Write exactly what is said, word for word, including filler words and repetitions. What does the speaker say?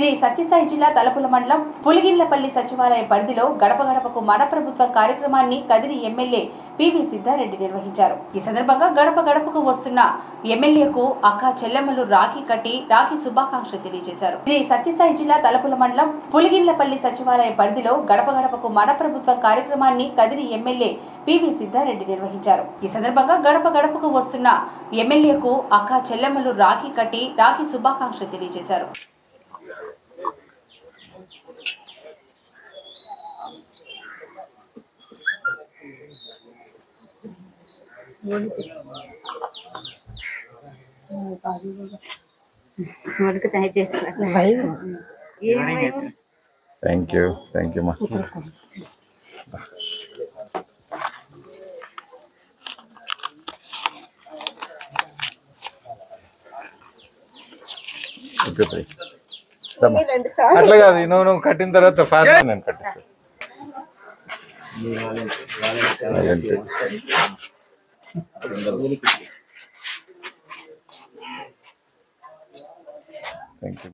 శ్రీ సత్యసాయి జిల్లా తలపుల మండలం పులిగిండ్లపల్లి సచివాలయ పరిధిలో గడప గడపకు మన ప్రభుత్వం కార్యక్రమాన్ని కదిరి ఎమ్మెల్యే పివి సిద్ధారెడ్డి నిర్వహించారు। ఈ సందర్భంగా గడప గడపకు వస్తున్న ఎమ్మెల్యేకు అక్క చెల్లెమ్మలు రాఖీ కట్టి రాఖీ శుభాకాంక్షలు తెలియజేశారు। శ్రీ సత్యసాయి జిల్లా తలపుల మండలం పులిగిండ్లపల్లి సచివాలయ పరిధిలో గడప గడపకు మన ప్రభుత్వం కార్యక్రమాన్ని కదిరి ఎమ్మెల్యే పివి సిద్ధారెడ్డి నిర్వహించారు। ఈ సందర్భంగా గడప గడపకు వస్తున్న ఎమ్మెల్యేకు అక్క చెల్లెమ్మలు రాఖీ కట్టి రాఖీ శుభాకాంక్షలు తెలియజేశారు। Thank you, thank you, ma. Okay, bye. అట్లా కాదు నువ్వు నువ్వు కట్టిన తర్వాత ఫాస్ట్ నేను కట్టిస్తాను।